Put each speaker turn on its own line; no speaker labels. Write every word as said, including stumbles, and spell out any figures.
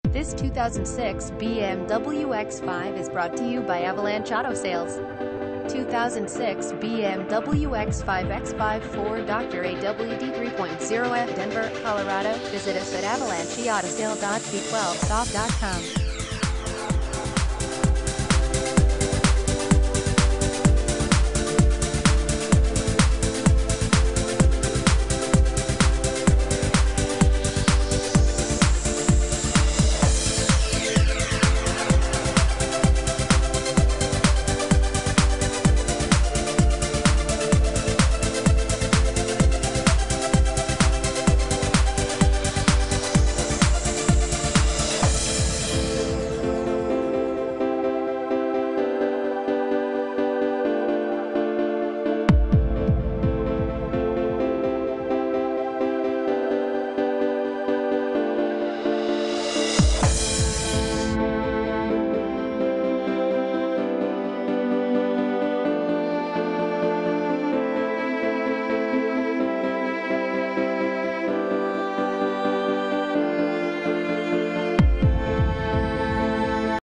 This two thousand six B M W X five is brought to you by Avalanche Auto Sales. two thousand six B M W X five X five four Doctor A W D three point oh F Denver, Colorado. Visit us at avalanche auto sale dot v twelve stop dot com.